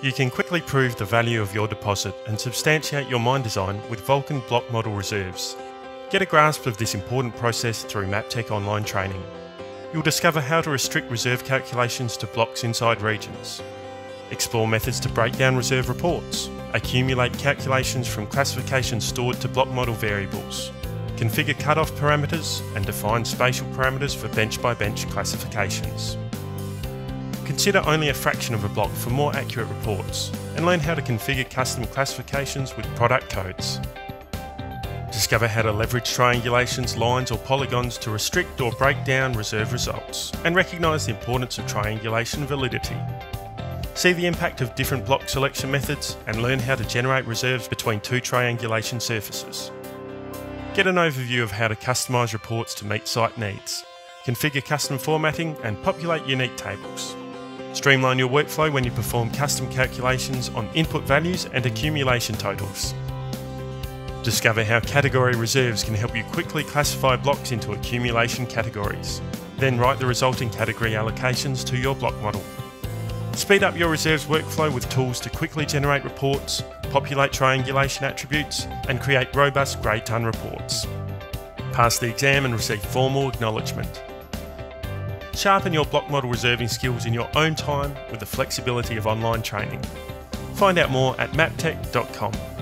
You can quickly prove the value of your deposit and substantiate your mine design with Vulcan block model reserves. Get a grasp of this important process through Maptek Online Training. You'll discover how to restrict reserve calculations to blocks inside regions, explore methods to break down reserve reports, accumulate calculations from classifications stored to block model variables, configure cutoff parameters, and define spatial parameters for bench-by-bench classifications. Consider only a fraction of a block for more accurate reports, and learn how to configure custom classifications with product codes. Discover how to leverage triangulations, lines or polygons to restrict or break down reserve results, and recognise the importance of triangulation validity. See the impact of different block selection methods and learn how to generate reserves between two triangulation surfaces. Get an overview of how to customise reports to meet site needs, configure custom formatting and populate unique tables. Streamline your workflow when you perform custom calculations on input values and accumulation totals. Discover how category reserves can help you quickly classify blocks into accumulation categories. Then write the resulting category allocations to your block model. Speed up your reserves workflow with tools to quickly generate reports, populate triangulation attributes, and create robust grade ton reports. Pass the exam and receive formal acknowledgement. Sharpen your block model reserving skills in your own time with the flexibility of online training. Find out more at maptek.com.